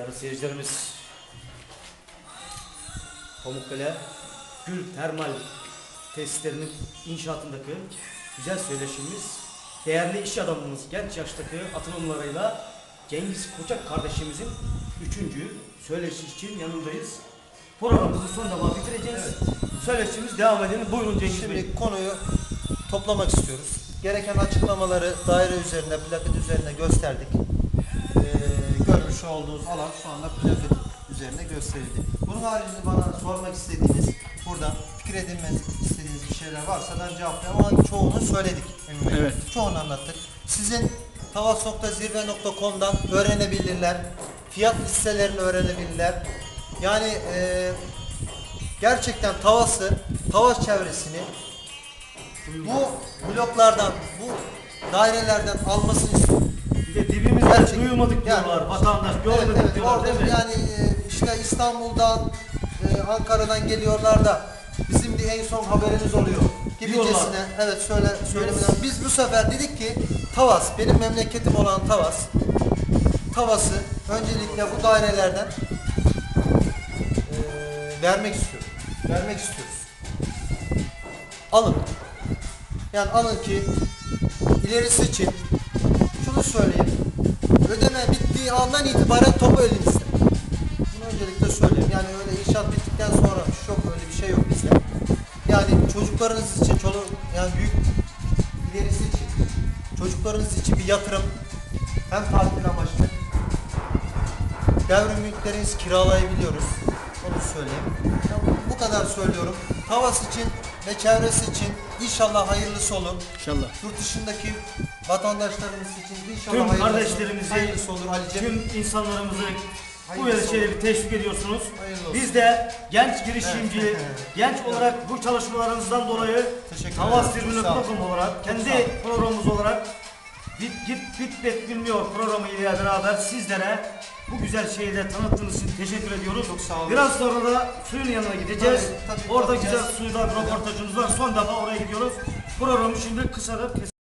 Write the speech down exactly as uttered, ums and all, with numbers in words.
Değerli seyircilerimiz, Pamukkale Gül Termal tesislerinin inşaatındaki güzel söyleşimiz, değerli iş adamımız, genç yaştaki atılımlarıyla Cengiz Koçak kardeşimizin üçüncü söyleşi için yanındayız. Programımızı son defa bitireceğiz. Evet. Söyleşimiz devam edelim. Buyurun Cengiz Şimdi Bey. Şimdi konuyu toplamak istiyoruz. Gereken açıklamaları daire üzerinde, plaket üzerine gösterdik. Ee, görmüş olduğunuz alan şu anda plaket üzerine gösterildi. Bunun haricinde bana sormak istediğiniz, buradan fikir edinmek istediğiniz bir şeyler varsa ben cevaplayayım ama çoğunu söyledik. Evet. Çoğunu anlattık. Sizin tavas nokta zirve nokta com'dan öğrenebilirler. Fiyat listelerini öğrenebilirler. Yani e, gerçekten Tavas'ı, Tavas çevresini bu bloklardan, bu dairelerden almasını istiyorum. Bir de dibimizde Gerçekten. duyulmadık diyorlar, Yani, vatandaş görmedik evet, evet, diyorlar, orada değil mi? Yani e, işte İstanbul'dan, e, Ankara'dan geliyorlar da bizim de en son haberimiz oluyor gibicesine. Evet, söyle söylemeden. Biz bu sefer dedik ki Tavas, benim memleketim olan Tavas, Tavas'ı öncelikle bu dairelerden e, vermek istiyorum. Vermek istiyoruz. Alın. Yani alın ki ilerisi için şunu söyleyeyim. Ödeme bittiği andan itibaren topu elinizde. Bunu öncelikle söyleyeyim. Yani öyle inşaat bittikten sonra şok, öyle bir şey yok bizde. Yani çocuklarınız için, çoluk, yani büyük ilerisi için, çocuklarınız için bir yatırım, hem tatil amaçlı, devrim mülklerinizi kiralayabiliyoruz. Onu söyleyeyim. Ya bu kadar söylüyorum. Tavas için ve çevresi için inşallah hayırlısı olur. İnşallah. Yurt dışındaki vatandaşlarımız için inşallah Tüm hayırlısı, kardeşlerimizi, hayırlısı olur Ali'cim. tüm insanlarımızı bu Hayırlısı şeyleri teşvik ediyorsunuz. Hayırlı Biz de genç girişimci, Evet. genç olarak bu çalışmalarınızdan dolayı Teşekkür Tavas ederim. Tribünü Çok sağ olun. Toplum olarak, Çok kendi sağ olun. programımız olarak Bit Git Bitmek Bilmiyor programı ile beraber sizlere bu güzel şeyi de tanıttığınız için teşekkür ediyoruz. Çok sağ olun. Biraz sonra da suyun yanına gideceğiz. Tabii, tabii, Orada bakacağız. güzel suyda röportajımız var. Son defa oraya gidiyoruz. Programı şimdi kısa da